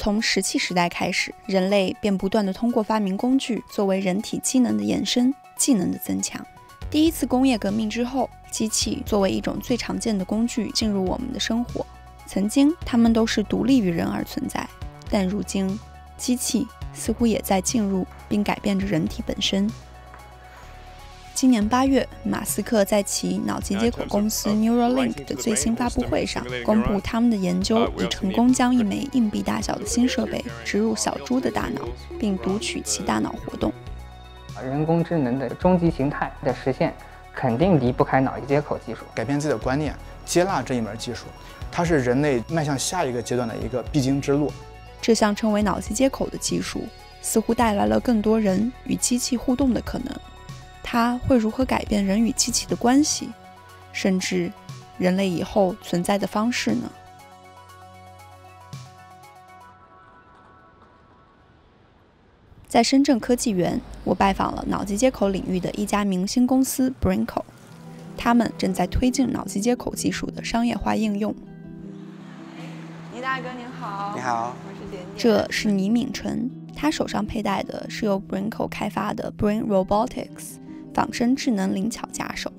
从石器时代开始，人类便不断地通过发明工具作为人体机能的延伸、技能的增强。第一次工业革命之后，机器作为一种最常见的工具进入我们的生活。曾经，它们都是独立于人而存在，但如今，机器似乎也在进入并改变着人体本身。今年8月，马斯克在其脑机接口公司 Neuralink 的最新发布会上，公布他们的研究已成功将一枚硬币大小的新设备植入小猪的大脑，并读取其大脑活动。 人工智能的终极形态的实现，肯定离不开脑机接口技术。 改变自己的观念，接纳这一门技术，它是人类迈向下一个阶段的一个必经之路。 这项称为脑机接口的技术，似乎带来了更多人与机器互动的可能。它会如何改变人与机器的关系，甚至人类以后存在的方式呢？在深圳科技园，我拜访了脑机接口领域的一家明星公司 Brinco， 他们正在推进脑机接口技术的商业化应用。 倪大哥您好。 你好， 我是点点。 这是倪敏纯，他手上佩戴的是由 Brinco 开发的 Brain Robotics 仿生智能灵巧假手。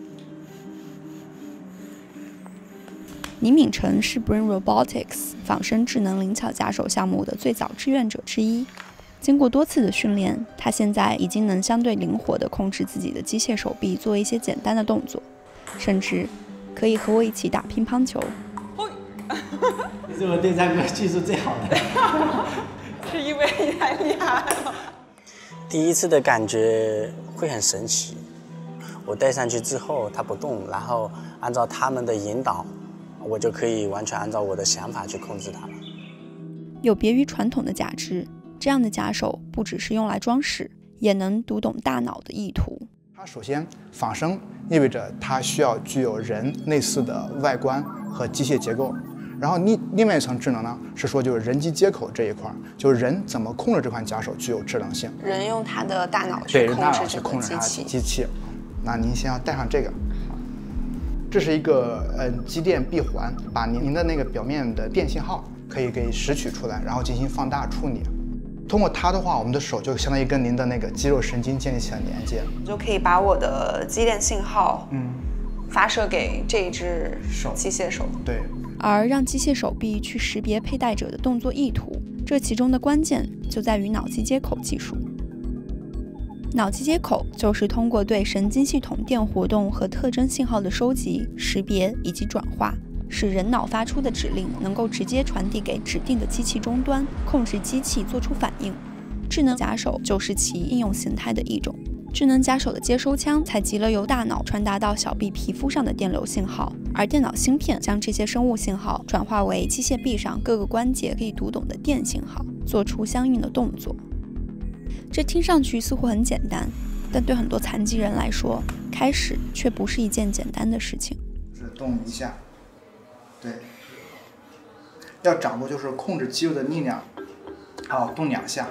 倪敏纯是 Brain Robotics 仿生智能灵巧假手项目的最早志愿者之一。经过多次的训练，他现在已经能相对灵活地控制自己的机械手臂，做一些简单的动作，甚至可以和我一起打乒乓球。 你是我对战过技术最好的。 是因为你太厉害了。 第一次的感觉会很神奇。我戴上去之后，它不动，然后按照他们的引导，我就可以完全按照我的想法去控制它了。 有别于传统的假肢，这样的假手不只是用来装饰，也能读懂大脑的意图。 它首先仿生意味着它需要具有人类似的外观和机械结构，然后另外一层智能呢是说就是人机接口这一块，就是人怎么控制这款假手具有智能性。 人用他的大脑去控制这个机器。 机器。那您先要戴上这个，这是一个机电闭环，把您的那个表面的电信号可以给拾取出来，然后进行放大处理。通过它的话，我们的手就相当于跟您的那个肌肉神经建立起了连接， 就可以把我的机电信号发射给这一只机械手。 对。 而让机械手臂去识别佩戴者的动作意图，这其中的关键就在于脑机接口技术。脑机接口就是通过对神经系统电活动和特征信号的收集、识别以及转化，使人脑发出的指令能够直接传递给指定的机器终端，控制机器做出反应。智能假手就是其应用形态的一种。智能假手的接收腔采集了由大脑传达到小臂皮肤上的电流信号，而电脑芯片将这些生物信号转化为机械臂上各个关节可以读懂的电信号，做出相应的动作。这听上去似乎很简单，但对很多残疾人来说，开始却不是一件简单的事情。 是动一下，对，要掌握就是控制肌肉的力量，好，动2下。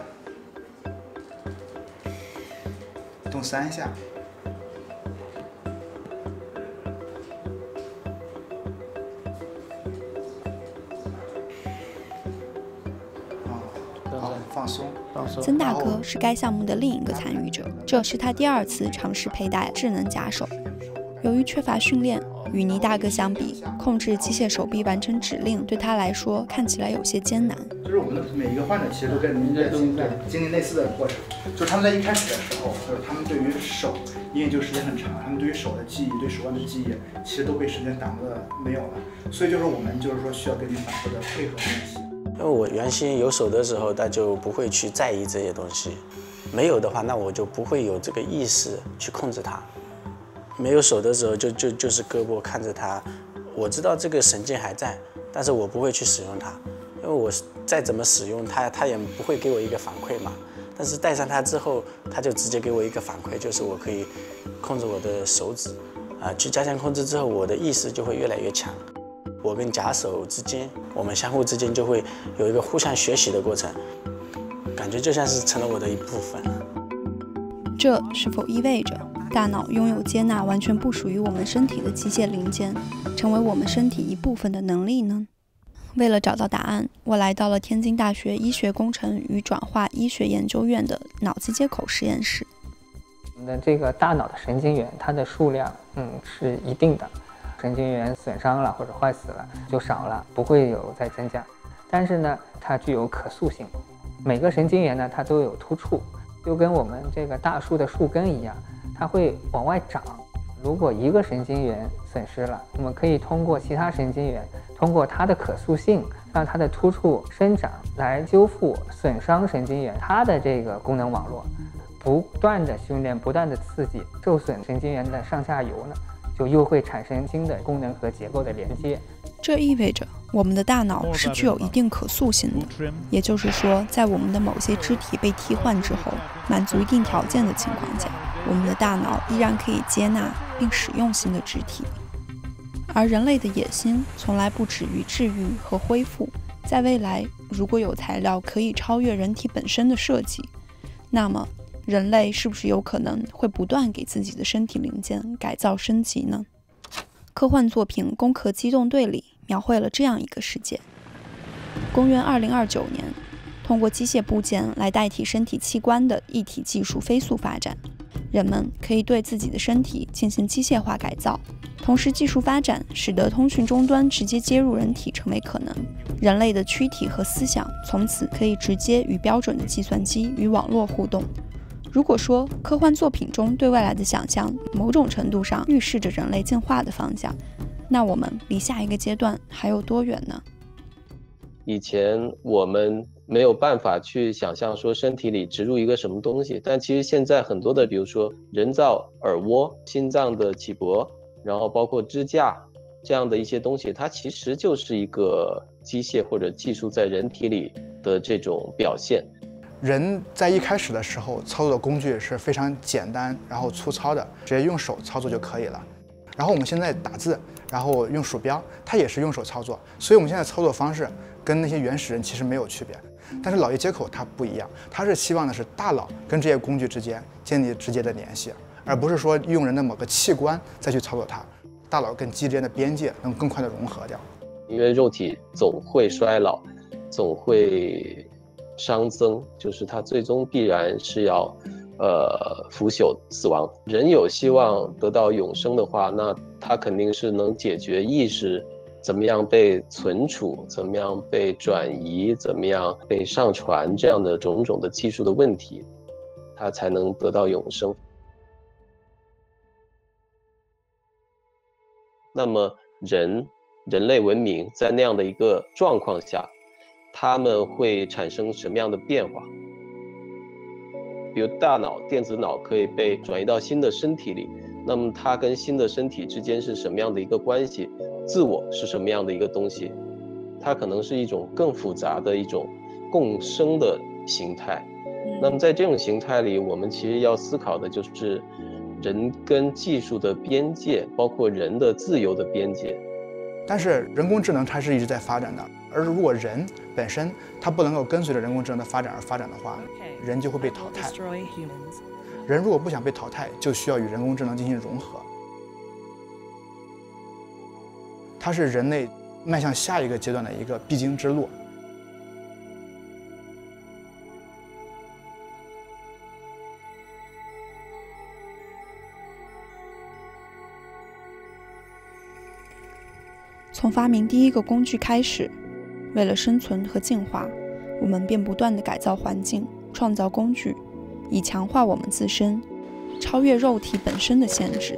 动3下，好，放松。 曾大哥是该项目的另一个参与者，这是他第2次尝试佩戴智能假手。由于缺乏训练，与倪大哥相比，控制机械手臂完成指令对他来说看起来有些艰难。 就是我们的每一个患者其实都跟您在经历类似的过程，就是他们在一开始的时候，就是他们对于手，因为就时间很长，他们对于手的记忆、对手腕的记忆，其实都被时间耽误的没有了。所以就是我们就是说需要跟您反复的配合练习。 因为我原先有手的时候，他就不会去在意这些东西；没有的话，那我就不会有这个意识去控制它。没有手的时候就是胳膊看着它，我知道这个神经还在，但是我不会去使用它，因为我再怎么使用它，它也不会给我一个反馈嘛。但是戴上它之后，它就直接给我一个反馈，就是我可以控制我的手指，去加强控制之后，我的意识就会越来越强。我跟假手之间，我们相互之间就会有一个互相学习的过程，感觉就像是成了我的一部分。 这是否意味着大脑拥有接纳完全不属于我们身体的机械零件，成为我们身体一部分的能力呢？ 为了找到答案，我来到了天津大学医学工程与转化医学研究院的脑机接口实验室。 我们的这个大脑的神经元，它的数量是一定的，神经元损伤了或者坏死了就少了，不会有再增加。但是呢，它具有可塑性，每个神经元呢它都有突触，就跟我们这个大树的树根一样，它会往外长。如果一个神经元损失了，我们可以通过其他神经元，通过它的可塑性，让它的突触生长，来修复损伤神经元它的这个功能网络。不断的训练，不断的刺激受损神经元的上下游呢，就又会产生新的功能和结构的连接。 这意味着我们的大脑是具有一定可塑性的，也就是说，在我们的某些肢体被替换之后，满足一定条件的情况下，我们的大脑依然可以接纳并使用新的肢体。而人类的野心从来不止于治愈和恢复，在未来，如果有材料可以超越人体本身的设计，那么人类是不是有可能会不断给自己的身体零件改造升级呢？科幻作品《攻壳机动队》里描绘了这样一个世界：公元2029年，通过机械部件来代替身体器官的一体技术飞速发展，人们可以对自己的身体进行机械化改造。同时，技术发展使得通讯终端直接接入人体成为可能，人类的躯体和思想从此可以直接与标准的计算机与网络互动。如果说科幻作品中对未来的想象某种程度上预示着人类进化的方向，那我们离下一个阶段还有多远呢？ 以前我们没有办法去想象说身体里植入一个什么东西，但其实现在很多的，比如说人造耳蜗、心脏的起搏，然后包括支架这样的一些东西，它其实就是一个机械或者技术在人体里的这种表现。 人在一开始的时候操作的工具是非常简单然后粗糙的，直接用手操作就可以了。然后我们现在打字，然后用鼠标，它也是用手操作，所以我们现在操作方式跟那些原始人其实没有区别。但是脑叶接口它不一样，它是希望的是大脑跟这些工具之间建立直接的联系，而不是说用人的某个器官再去操作它，大脑跟机之间的边界能更快的融合掉。 因为肉体总会衰老，总会熵增，就是它最终必然是要腐朽死亡。人有希望得到永生的话，那它肯定是能解决意识怎么样被存储，怎么样被转移，怎么样被上传这样的种种的技术的问题，它才能得到永生。那么人类文明在那样的一个状况下，它们会产生什么样的变化？比如大脑、电子脑可以被转移到新的身体里，那么它跟新的身体之间是什么样的一个关系？自我是什么样的一个东西？它可能是一种更复杂的一种共生的形态。那么在这种形态里，我们其实要思考的就是人跟技术的边界，包括人的自由的边界。 但是人工智能它是一直在发展的，而如果人本身它不能够跟随着人工智能的发展而发展的话，人就会被淘汰。人如果不想被淘汰，就需要与人工智能进行融合。它是人类迈向下一个阶段的一个必经之路。 从发明第一个工具开始，为了生存和进化，我们便不断地改造环境，创造工具，以强化我们自身，超越肉体本身的限制。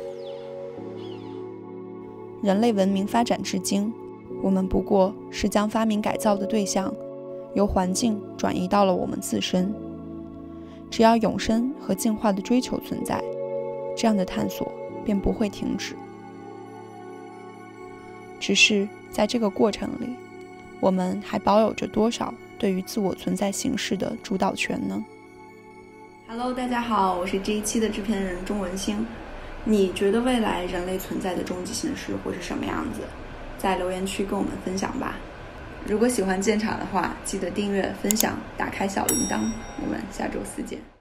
人类文明发展至今，我们不过是将发明改造的对象由环境转移到了我们自身。只要永生和进化的追求存在，这样的探索便不会停止。只是在这个过程里，我们还保有着多少对于自我存在形式的主导权呢？ Hello， 大家好，我是这一期的制片人钟文星。你觉得未来人类存在的终极形式会是什么样子？在留言区跟我们分享吧。如果喜欢现场的话，记得订阅、分享、打开小铃铛。我们下周4见。